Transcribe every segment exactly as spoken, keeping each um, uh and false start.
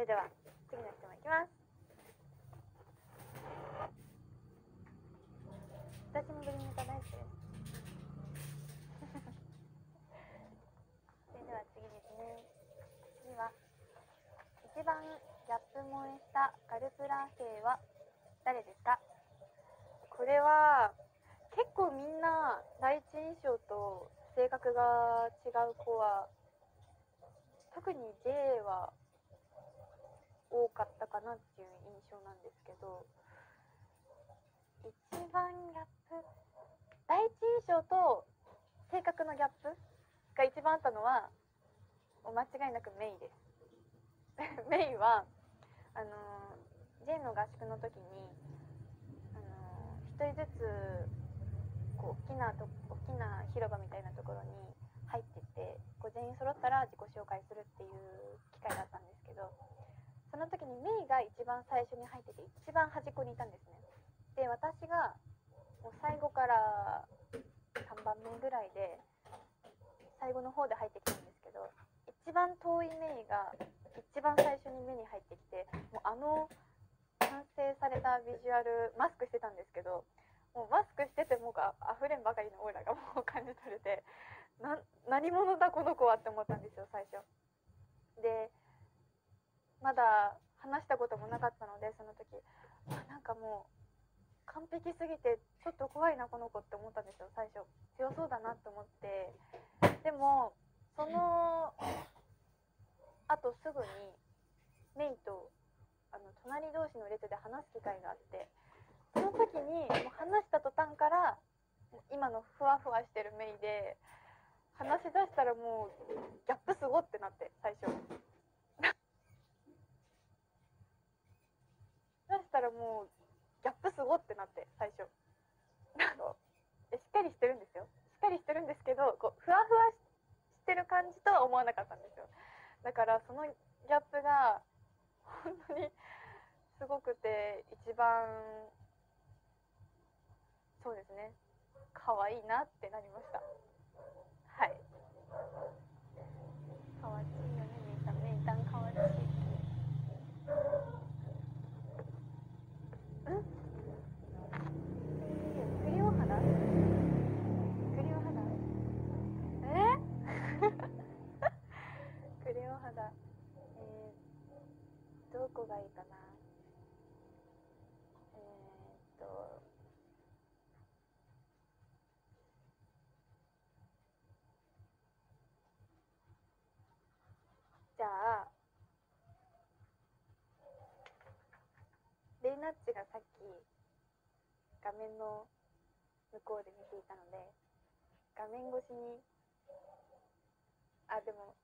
では次の質問いきます。久しぶりに歌大好きです。それでは次ですね。次は一番ギャップ萌えしたガルプラ兵は誰ですか？これは結構みんな第一印象と性格が違う子は、特に J は多かったかなっていう印象なんですけど、一番ギャップ、第一印象と性格のギャップが一番あったのは間違いなくメイですメイはあの J の合宿の時にあの一人ずつこう大きなと大きな広場みたいなところに入ってってこう全員揃ったら自己紹介するっていう機会があったんですけど、その時にメイが一番最初に入ってて一番端っこにいたんですね。で私がもう最後からさんばんめぐらいで最後の方で入ってきたんですけど、一番遠いメイが一番最初に目に入ってきて、もうあの完成されたビジュアル、マスクしてたんですけど、もうマスクしててもが溢れんばかりのオーラがもう感じ取れて、な何者だこの子はって思ったんですよ最初で。まだ話したこともなかったので、その時なんかもう完璧すぎてちょっと怖いなこの子って思ったんですよ最初。強そうだなと思って、でもそのあとすぐにメイとあの隣同士の列で話す機会があって、その時にもう話した途端から今のふわふわしてるメイで、話し出したらもうギャップすごってなって最初出したらもうギャップすごってなって最初あのしっかりしてるんですよ、しっかりしてるんですけど、こうふわふわしてる感じとは思わなかったんですよ。だからそのギャップが本当にすごくて、一番そうですね、可愛いなってなりました。はい。可愛いよね、メイさん。メイさん可愛いし。うん？クリオ肌？クリオ肌？え？クリオ肌。えー、どこがいいかな。えーっと。じゃあ、レイナッチがさっき画面の向こうで見ていたので、画面越しに、あ、でも、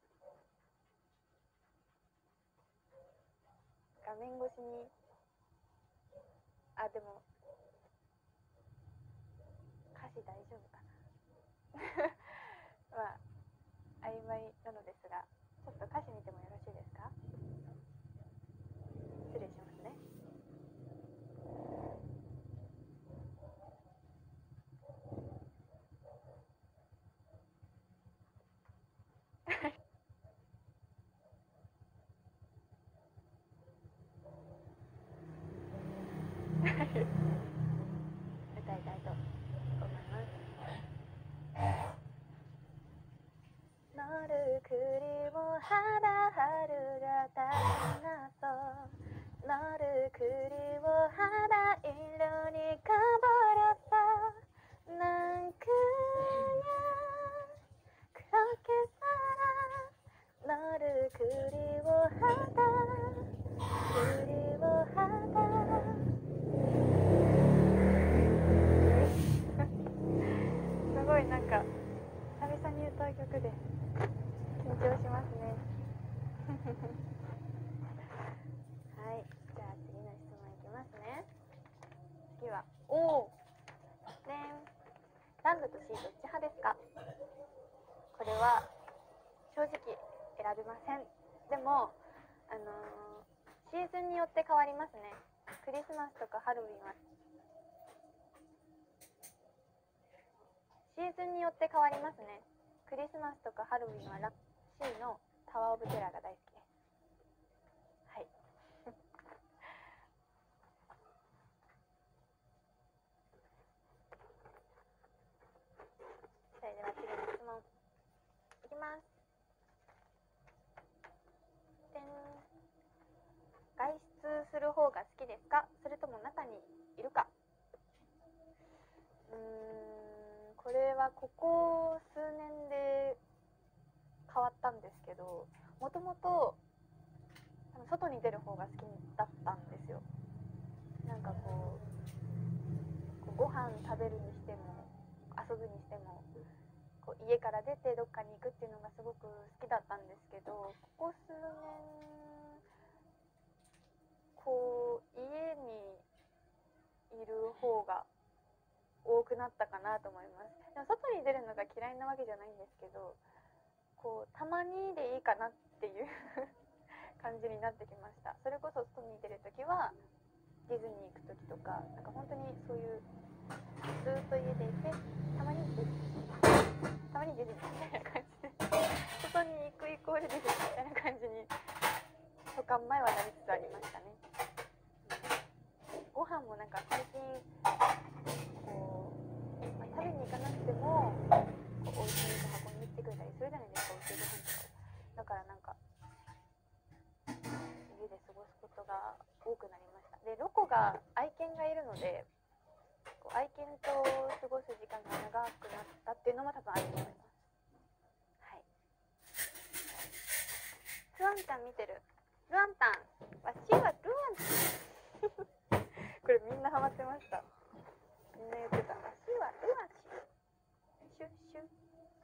画面越しに、あ、でも、歌詞大丈夫かなまあ、曖昧なのですが、ちょっと歌詞見てもよろしいですか？失礼しますね。歌いたいと思います。乗る栗を肌春がたなそう乗る栗を肌色にかぼらさなんかや黒けさら乗る栗を肌栗を肌すごいなんか久々に歌う曲で緊張しますねはい、じゃあ次の質問いきますね。次はおーねんランドと C どっち派ですか？これは正直選べません。でもあのー、シーズンによって変わりますね。クリスマスとかハロウィンはシーズンによって変わりますね。クリスマスとかハロウィンは C のタワーオブテラーが大好きです。はい。 はここ数年で変わったんですけど、もともと外に出る方が好きだったんですよ。なんかこう、こうご飯食べるにしても遊ぶにしても、こう家から出てどっかに行くっていうのがすごく好きだったんですけど、ここ数年こう家にいる方が多くなったかなと思います。でも外に出るのが嫌いなわけじゃないんですけど、こうたまにでいいかなっていう感じになってきました。それこそ外に出るときはディズニー行くときとか、なんか本当にそういうずっと家でいて、たまにディズニーたまにディズニーみたいな感じで外に行くイコールディズニーみたいな感じに途間前はなりつつありましたね。ご飯もなんか最近こう、まあ、食べに行かなくてもこうお家に運んできてくれたりするじゃないですか、お家ご飯とかを。だからなんか家で過ごすことが多くなりました。で、ロコが愛犬がいるので、こう愛犬と過ごす時間が長くなったっていうのも多分あると思います。はい。ルアンちゃん見てる。ルアンタン、わしはルアンタンこれみんなハマってました。みんな言ってた。わしはルアンシュシュシュ。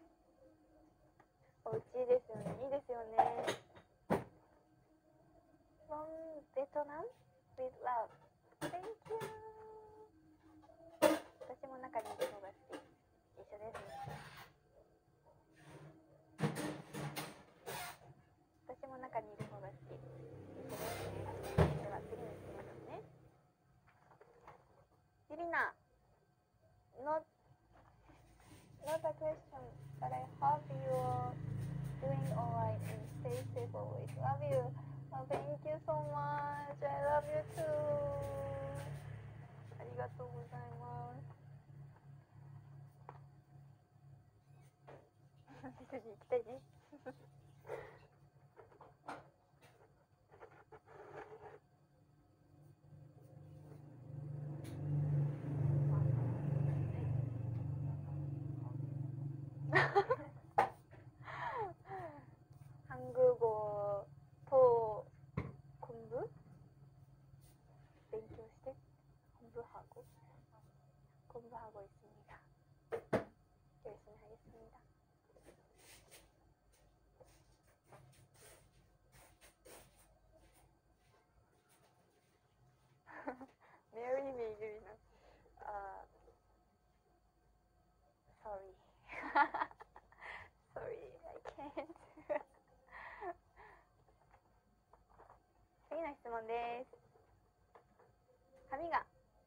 おうちですよね。いいですよね。From Vietnam with love. Thank you. 私も中にいる方が好き。一緒ですね。私も中にいる方が好き。一緒ですね。では次に行きますね。ユリナ、not not a question, but I hope you're doing alright and stay safe always. Love you. Oh, thank you so much. I love you too. ありがとうございます。ディズニー行きたいね。한국어 더 공부?勉強して 공부하고 공부하고 있습니다. 열심히 하겠습니다. Marry me, Yurina. Uh, sorry. Sorry, I can't. 次の質問です。髪が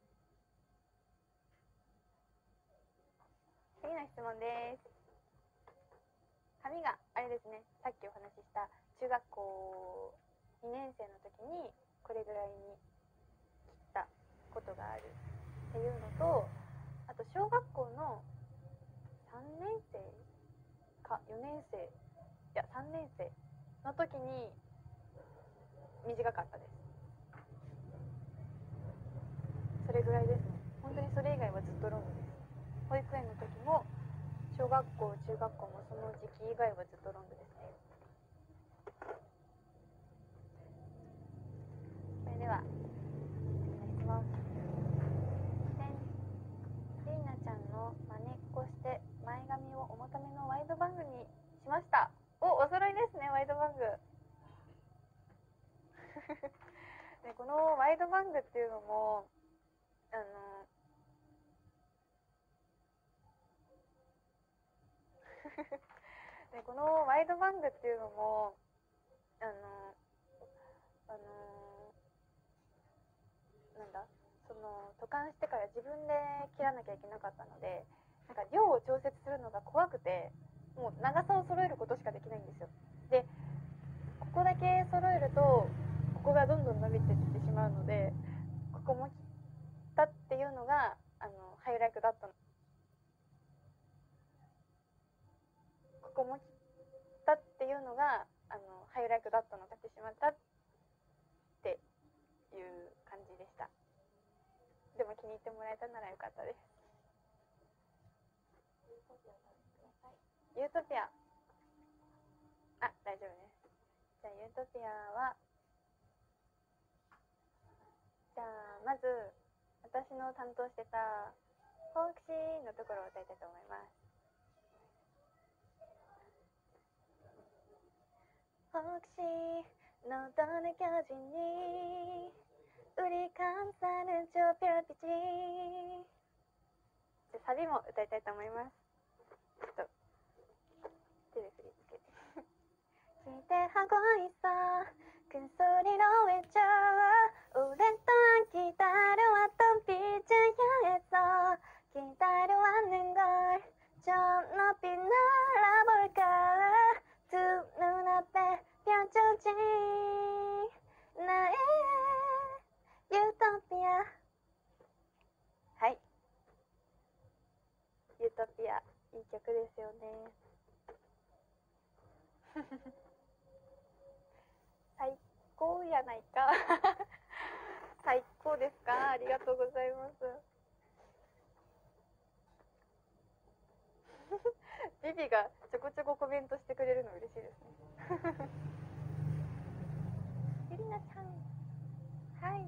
次の質問です。髪があれですね、さっきお話しした中学校にねん生の時にこれぐらいに切ったことがあるっていうのと、あと小学校のさんねん生かよねん生、いやさんねん生の時に短かったです。それぐらいですね。本当にそれ以外はずっとロングです。保育園の時も小学校中学校もその時期以外はずっとロングですね。それでは次の質問。レイナちゃんの真似っこして前髪を重ためのワイドバングにしました。お、お揃いですね、ワイドバング。で、このワイドバングっていうのもあのでこのワイドバングっていうのもあのあのなんだその渡韓してから自分で切らなきゃいけなかったので、なんか量を調節するのが怖くて、もう長さを揃えることしかできないんですよ。で、ここだけ揃えるとここがどんどん伸びていってしまうので、ここも切ったっていうのがあのハイライトだったの。ここも切ったっていうのがあのハイライトだったのがってしまったっていう感じでした。でも気に入ってもらえたならよかったです。 ユートピア、あ、大丈夫です。じゃあユートピアは、じゃあまず私の担当してたフォークシーのところを歌いたいと思います。혹시 너도 느껴지니 우리 감싸는 저 별빛이. サビも歌いたいと思います。ちょっと手で振り付けて기대하고 있어 큰 소리로 외쳐 오랫동안 기다려왔던 빛을 향해서 기다려왔는 걸 저 높이 날아볼까 두 눈앞에 펼쳐진 나의 유토피아. はい、ユートピアいい曲ですよね。最高やないか。最高ですか。ありがとうございます。ビビがちょこちょこコメントしてくれるの嬉しいですね。ゆりなちゃん、はい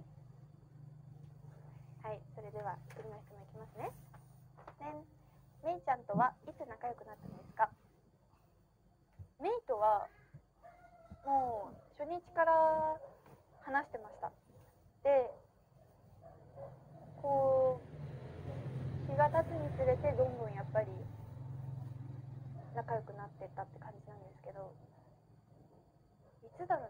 はい、それでは次の質問いきますね。ね、めいちゃんとはいつ仲良くなったんですか。めいとはもう初日から話してました。で、こう日が経つにつれてどんどんやっぱり仲良くなってったって感じなんですけど、いつだろう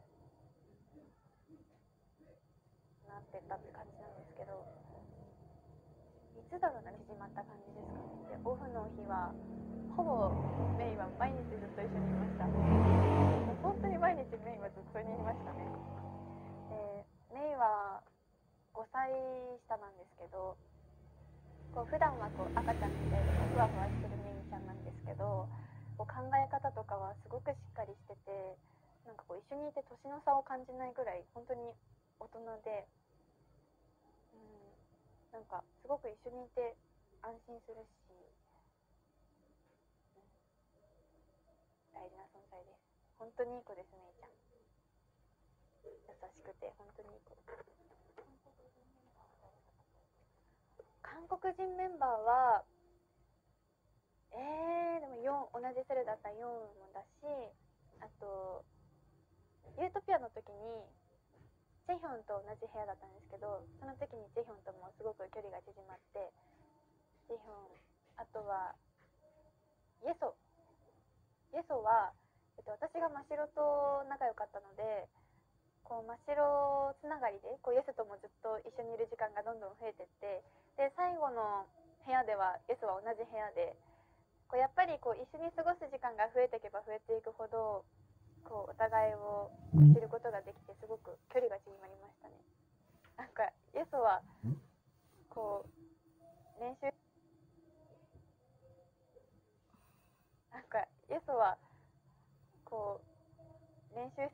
なってったって感じなんですけど、いつだろうな縮まった感じですかね。で、オフの日はほぼメイは毎日ずっと一緒にいました。もう本当に毎日メイはずっと一緒にいましたね。で、メイはごさい下なんですけど、こう普段はこう赤ちゃんみたいにふわふわしてるメイちゃんなんですけど、こう考え方とかはすごくしっかりしてて、なんかこう一緒にいて年の差を感じないぐらい本当に大人で、うん、なんかすごく一緒にいて安心するし、うん、大事な存在です。本当にいい子です、メイちゃん。優しくて本当にいい子。韓国人メンバーはえー、でもよん、同じセルだったらよんもだし、あとユートピアの時にチェヒョンと同じ部屋だったんですけど、その時にチェヒョンともすごく距離が縮まって、チェヒョン、あとはイエソイエソは、えっと、私が真白と仲良かったので、こう真白つながりでこうイエスともずっと一緒にいる時間がどんどん増えてって、で最後の部屋ではイエスは同じ部屋で、こうやっぱりこう一緒に過ごす時間が増えていけば増えていくほど、こうお互いを知ることができて、すごく距離が縮まりましたね。なんかイエスはこう練習なんかイエスはこう練習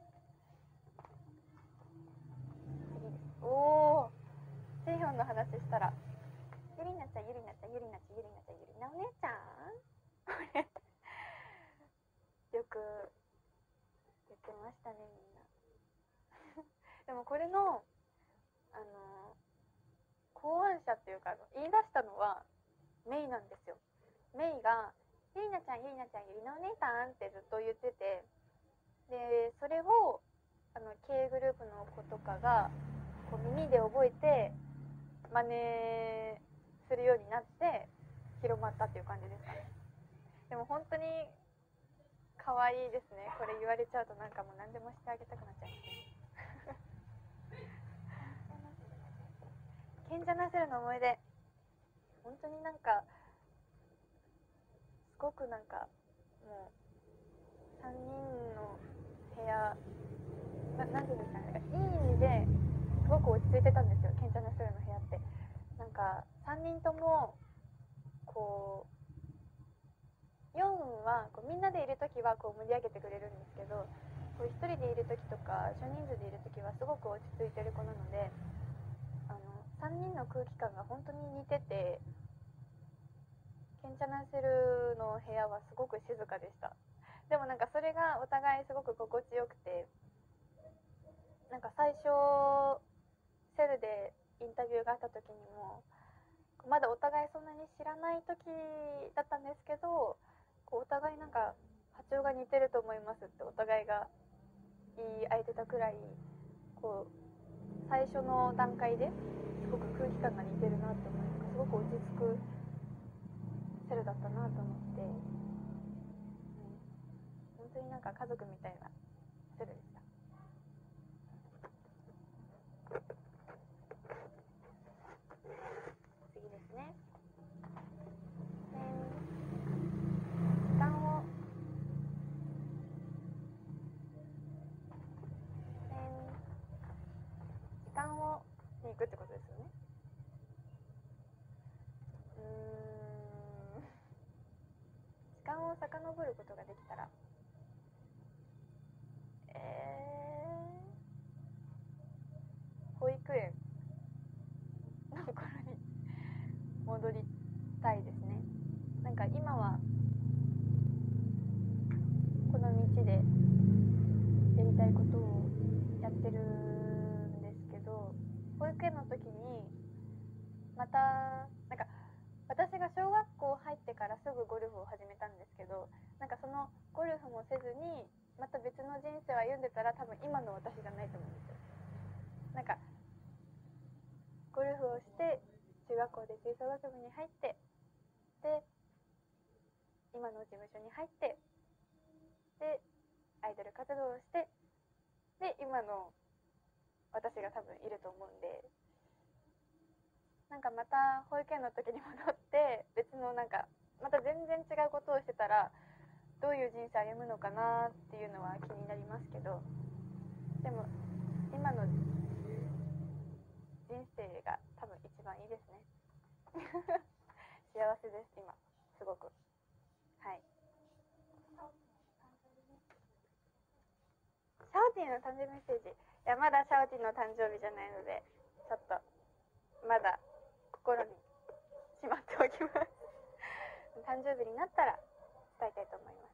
おお、チェヒョンの話したら、ゆりなちゃんゆりなちゃんゆりなちゃんゆりなちゃんゆりなお姉ちゃんよく言ってましたね、みんな。でもこれのあの考案者っていうか言い出したのはメイなんですよ。メイがゆりなちゃんゆりなちゃんゆりなお姉さんってずっと言ってて、でそれをあの K グループの子とかがこう耳で覚えて真似するようになって広まったっていう感じですかね。でも本当に可愛いですね。これ言われちゃうとなんかもう何でもしてあげたくなっちゃいます。賢者ナセルの思い出、本当になんかすごくなんかもうさんにんの部屋な、なんていうんですかね、いい意味ですごく落ち着いてたんですよ、賢者ナセルの部屋って。なんかさんにんともこうよんはこうみんなでいる時はこう盛り上げてくれるんですけど、こうひとりでいる時とか少人数でいる時はすごく落ち着いてる子なので、あのさんにんの空気感が本当に似てて、賢ンチャナセルの部屋はすごく静かでした。でもなんかそれがお互いすごく心地よくて、なんか最初セルでインタビューがあった時にもまだお互いそんなに知らない時だったんですけど、こうお互いなんか波長が似てると思いますってお互いが言い合えてたくらい、こう最初の段階ですごく空気感が似てるなって思い、なんかすごく落ち着くセルだったなと思って、うん、本当になんか家族みたいなセルでした。次ですね。えー、時間を、えー、時間をに行くってことですよね。うーん、時間を遡ることができたら、えー、保育園の頃に戻りたいですね。なんか今はこの道でやりたいことをやってるんですけど、保育園の時にまたなんか私が小学校入ってからすぐゴルフを始めたんですけど、なんかそのゴルフもせずにまた別の人生を歩んでたら多分今の私じゃないと思うんですよ。なんかゴルフをして中学校で吹奏楽部に入って、で今の事務所に入って、でアイドル活動をして、で今の私が多分いると思うんで、なんかまた保育園の時に戻って別のなんかまた全然違うことをしてたらどういう人生歩むのかなっていうのは気になりますけど、でも今の人生が多分一番いいですね。幸せです今すごく。はい。シャオティンの誕生日メッセージ、いやまだシャオティンの誕生日じゃないのでちょっとまだ心にしまっておきます。誕生日になったら伝えたいと思います。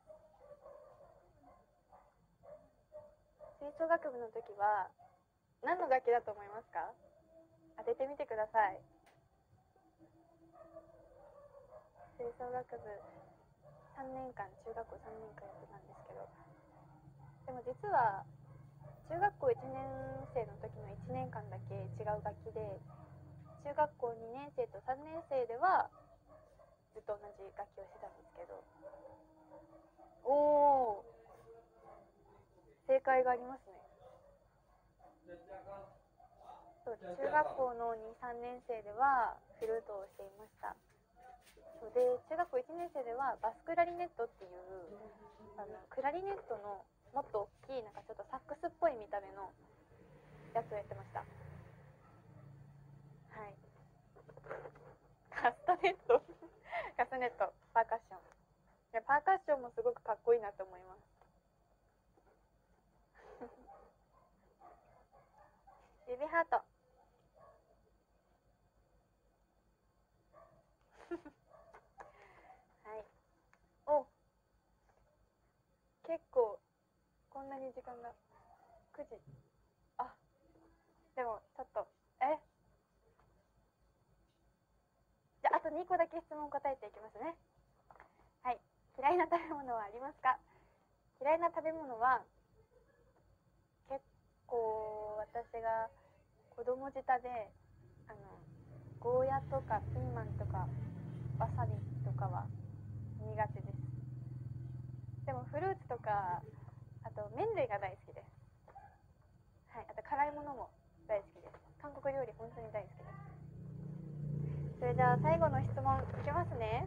吹奏楽部の時は何の楽器だと思いますか？当ててみてください。吹奏楽部さんねんかん、中学校さんねんかんやってたんですけど、でも実は中学校いちねん生の時のいちねんかんだけ違う楽器で、中学校にねん生とさんねん生ではずっと同じ楽器をしてたんですけど、おー、正解がありますね。そう、中学校のに、さんねん生ではフルートをしていました。そうで、中学校いちねん生ではバスクラリネットっていうあのクラリネットのもっと大きいなんかちょっとサックスっぽい見た目のやつをやってました。はい。カスタネットカスタネット、パーカッション。いや、パーカッションもすごくかっこいいなと思います。指ハート。はい。お、結構こんなに時間がくじ。あ、でもちょっとえじゃああとにこだけ質問答えていきますね。はい。嫌いな食べ物はありますか？嫌いな食べ物は結構私が子供舌であのゴーヤとかピーマンとかわさびとかは苦手です。でもフルーツとかあと麺類が大好きです。はい、あと辛いものも大好きです。韓国料理本当に大好きです。それじゃあ最後の質問いきますね。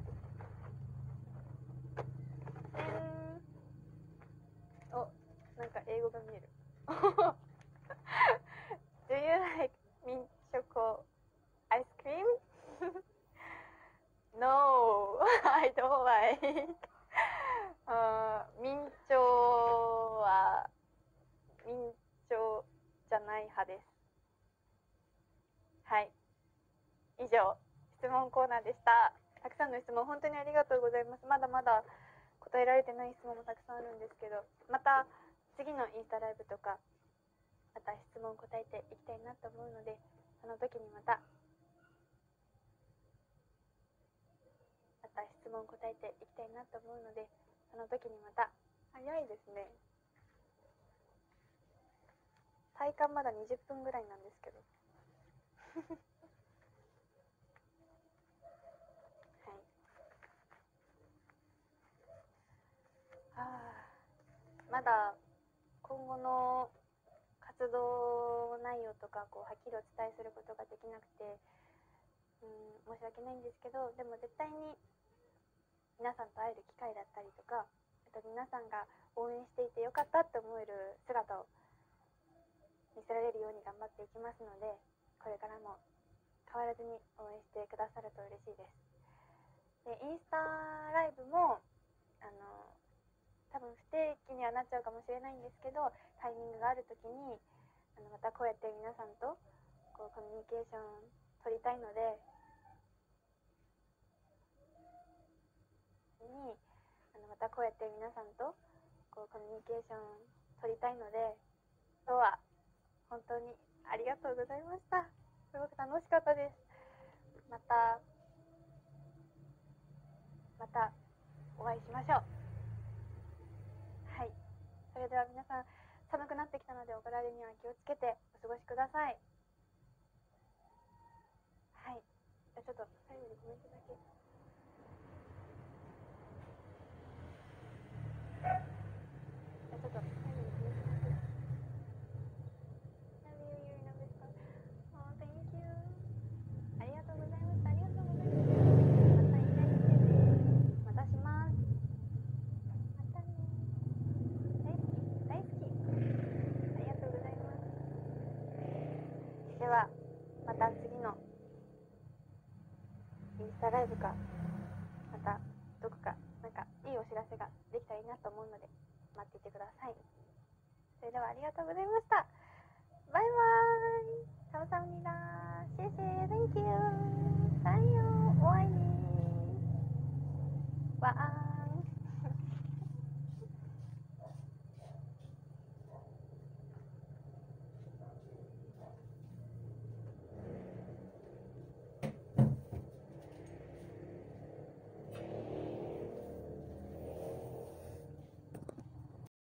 えー、お、なんか英語が見える。Do you like mint choco ice cream? No, I don't like. あー、明朝は明朝じゃない派です。はい、以上質問コーナーでした。 たくさんの質問本当にありがとうございます。まだまだ答えられてない質問もたくさんあるんですけど、また次のインスタライブとかまた質問答えていきたいなと思うので、その時にまたまた質問答えていきたいなと思うので、その時にまた。早いですね。体感まだにじゅっぷんぐらいなんですけどはい。あまだ今後の活動内容とかこうはっきりお伝えすることができなくて、うん、申し訳ないんですけど、でも絶対に皆さんと会える機会だったりとか、あと皆さんが応援していてよかったって思える姿を見せられるように頑張っていきますので、これからも変わらずに応援してくださると嬉しいです。でインスタライブもあの多分不定期にはなっちゃうかもしれないんですけど、タイミングがある時にあのまたこうやって皆さんとこうコミュニケーション取りたいのでにあのまたこうやって皆さんとこうコミュニケーション取りたいので、今日は本当にありがとうございました。すごく楽しかったです。またまたお会いしましょう。はい、それでは皆さん、寒くなってきたのでお体には気をつけてお過ごしください。はい、じゃあちょっと最後にコメントだけ。じゃあちょっと最後にコメントだけ。Love you, you're in a best part. Oh, thank you. ありがとうございました。ありがとうございました。またいっかい来てね。またします。またね。大好き、大好き。ありがとうございます。では、また次のインスタライブか、またどこか、なんかいいお知らせができたらいいなと思うので、待っていてください。それではありがとうございました。バイバーイ。감사합니다。谢谢。Thank you。さよう。